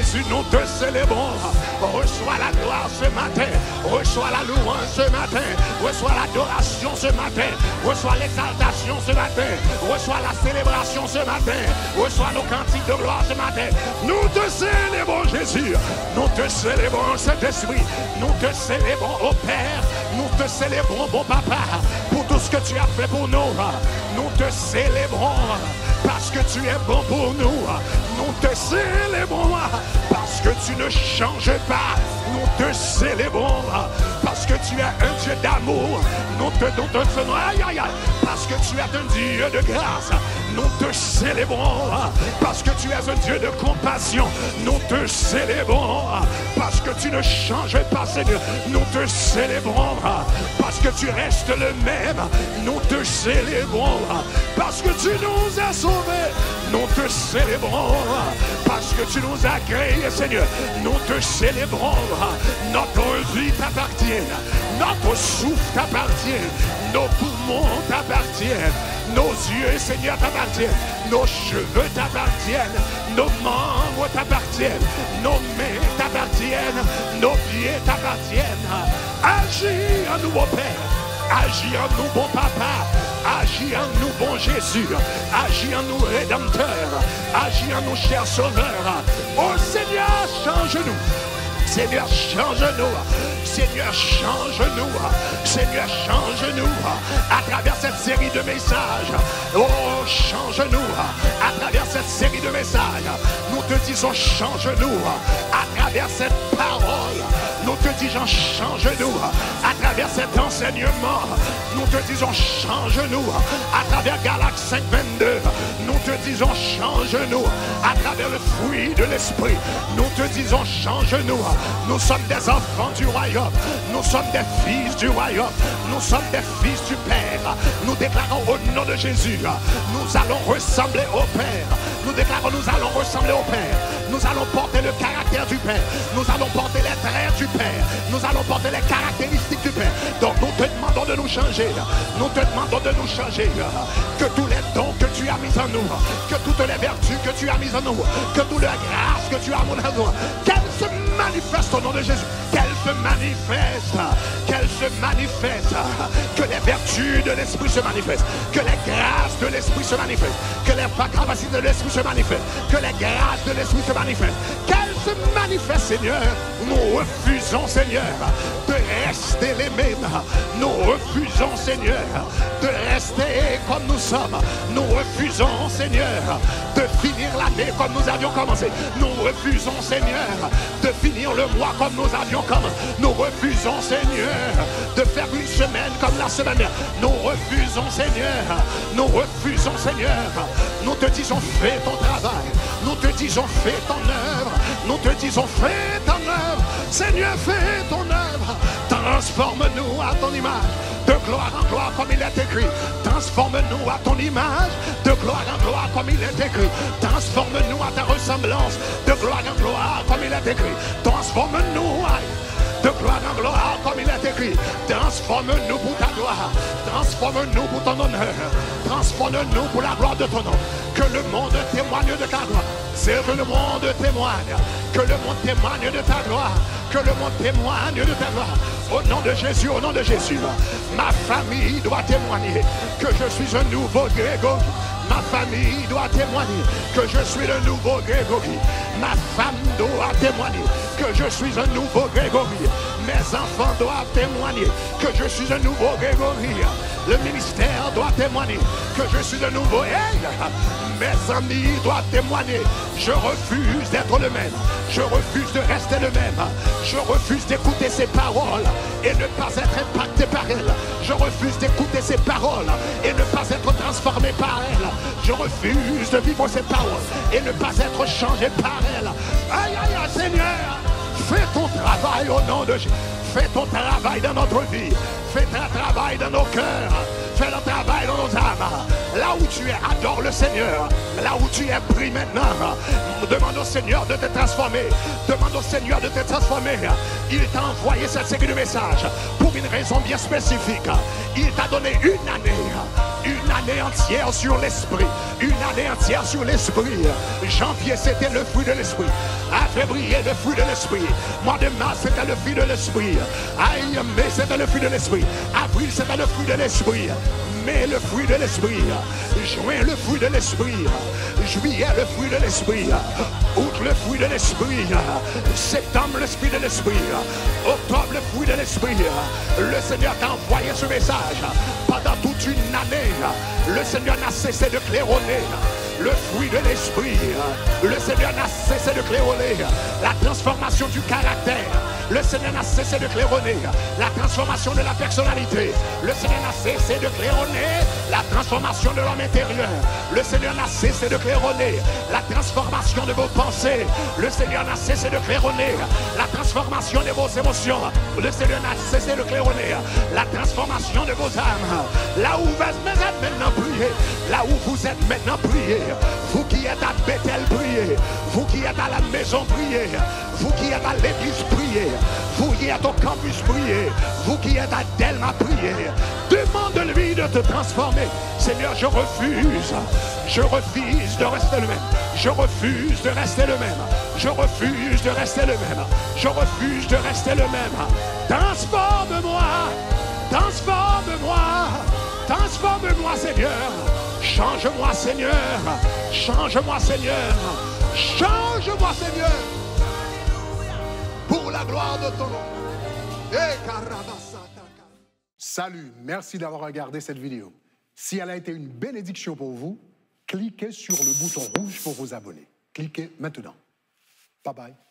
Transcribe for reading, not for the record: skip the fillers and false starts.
Jésus, nous te célébrons. Reçois la gloire ce matin. Reçois la louange ce matin. Reçois l'adoration ce matin. Reçois l'exaltation ce matin. Reçois la célébration ce matin. Reçois nos cantiques de gloire ce matin. Nous te célébrons, Jésus. Nous te célébrons, Saint-Esprit. Nous te célébrons, ô Père. Nous te célébrons, bon Papa, pour tout ce que tu as fait pour nous. Nous te célébrons parce que tu es bon pour nous. Nous te célébrons parce que tu ne changes pas. Nous te célébrons parce que tu es un Dieu d'amour. Nous te donnons parce que tu es un Dieu de grâce. Nous te célébrons parce que tu es un Dieu de compassion. Nous te célébrons parce que tu ne changes pas, Seigneur. Nous te célébrons parce que tu restes le même. Nous te célébrons parce que tu nous as sauvés. Nous te célébrons parce que tu nous as créés, Seigneur. Nous te célébrons. Notre vie t'appartient. Notre souffle t'appartient. Nos poumons t'appartiennent. Nos yeux, Seigneur, t'appartiennent. Nos cheveux t'appartiennent. Nos membres t'appartiennent. Nos mains t'appartiennent. Nos pieds t'appartiennent. Agis en nous, mon Père. Agis en nous, bon Papa. Agis en nous, bon Jésus. Agis en nous, Rédempteur. Agis en nous, cher Sauveur. Oh Seigneur, change-nous. Seigneur, change-nous. Seigneur, change-nous. Seigneur, change-nous. À travers cette série de messages. Oh, change-nous. À travers cette série de messages. Nous te disons, change-nous. À travers cette parole. Nous te disons, change-nous. À travers cet enseignement. Nous te disons, change-nous. À travers Galates 5:22. Nous te disons, change-nous. À travers le fruit de l'esprit. Nous te disons, change-nous. Nous sommes des enfants du royaume. Nous sommes des fils du royaume. Nous sommes des fils du Père. Nous déclarons au nom de Jésus, nous allons ressembler au Père. Nous déclarons, nous allons ressembler au Père. Nous allons porter le caractère du Père. Nous allons porter les traits du Père. Nous allons porter les caractéristiques du Père. Donc nous te demandons de nous changer. Nous te demandons de nous changer. Que tous les dons que tu as mis en nous, que toutes les vertus que tu as mises en nous, que toute la grâce que tu as mis en nous, qu'elles se manifestent au nom de Jésus. Qu'elles se manifestent. Qu'elles se manifestent. Que les vertus de l'Esprit se manifestent. Que les grâces de l'Esprit se manifestent. Que les capacités de l'Esprit se manifestent. Que les grâces de l'Esprit se manifestent. Qu'elles se manifestent, Seigneur. Nous refusons, Seigneur, de rester les mêmes. Nous refusons, Seigneur, de rester comme nous sommes. Nous refusons, Seigneur, de finir l'année comme nous avions commencé. Nous refusons, Seigneur, de finir le mois comme nous avions commencé. Nous refusons, Seigneur, de faire une semaine comme la semaine dernière. Nous refusons, Seigneur. Nous refusons, Seigneur. Nous te disons, fais ton travail. Nous te disons, fais ton œuvre. Nous te disons, fais ton œuvre. Seigneur, fais ton œuvre. Transforme-nous à ton image. De gloire en gloire comme il est écrit. Transforme-nous à ton image. De gloire en gloire comme il est écrit. Transforme-nous à ta ressemblance. De gloire en gloire comme il est écrit. Transforme-nous de gloire en gloire comme il est écrit. Transforme-nous pour ta gloire. Transforme-nous pour ton honneur. Transforme-nous pour la gloire de ton nom. Que le monde témoigne de ta gloire. C'est que le monde témoigne. Que le monde témoigne de ta gloire. Que le monde témoigne de ta gloire. Au nom de Jésus, au nom de Jésus. Ma famille doit témoigner que je suis un nouveau Gregory. Ma famille doit témoigner que je suis le nouveau Gregory. Ma femme doit témoigner que je suis un nouveau Gregory. Mes enfants doivent témoigner que je suis un nouveau Gregory. Le ministère doit témoigner que je suis un nouveau. Hey! Mes amis doivent témoigner. Je refuse d'être le même. Je refuse de rester le même. Je refuse d'écouter ses paroles et ne pas être impacté par elles. Je refuse d'écouter ses paroles et ne pas être transformé par elles. Je refuse de vivre ses paroles et ne pas être changé par elles. Aïe, aïe, aïe, Seigneur, fais ton travail au nom de Jésus. Fais ton travail dans notre vie. Fais ton travail dans nos cœurs. Fais le travail dans nos âmes. Là où tu es, adore le Seigneur. Là où tu es, prie maintenant. Demande au Seigneur de te transformer. Demande au Seigneur de te transformer. Il t'a envoyé cette série de messages pour une raison bien spécifique. Il t'a donné une année année entière sur l'esprit. Une année entière sur l'esprit. Janvier, c'était le fruit de l'esprit. À février, le fruit de l'esprit. Mois de mars, c'était le fruit de l'esprit. Aïe, mai, c'était le fruit de l'esprit. Avril, c'était le fruit de l'esprit. Mai, le fruit de l'esprit. Juin, le fruit de l'esprit. Juillet, le fruit de l'esprit. Août, le fruit de l'esprit. Septembre, le fruit de l'esprit. Octobre, le fruit de l'esprit. Le Seigneur t'a envoyé ce message. Pendant toute une année, le Seigneur n'a cessé de claironner le fruit de l'esprit. Le Seigneur n'a cessé de claironner la transformation du caractère. Le Seigneur n'a cessé de claironner la transformation de la personnalité. Le Seigneur n'a cessé de claironner la transformation de l'homme intérieur. Le Seigneur n'a cessé de claironner la transformation de vos pensées. Le Seigneur n'a cessé de claironner la transformation de vos émotions. Le Seigneur n'a cessé de claironner la transformation de vos âmes. Là où vous êtes maintenant, priez. Là où vous êtes maintenant, priez. Vous qui êtes à Bethel, priez. Vous qui êtes à la maison, priez. Vous qui êtes à l'église, priez. Vous qui êtes au campus, priez. Vous qui êtes à Delma, priez. Demande-lui de te transformer. Seigneur, je refuse de rester le même. Je refuse de rester le même. Je refuse de rester le même. Je refuse de rester le même. Transforme-moi. Transforme-moi. Transforme-moi, Seigneur. Change-moi, Seigneur. Change-moi, Seigneur. Change-moi, Seigneur. Pour la gloire de ton nom. Salut, merci d'avoir regardé cette vidéo. Si elle a été une bénédiction pour vous, cliquez sur le bouton rouge pour vous abonner. Cliquez maintenant. Bye bye.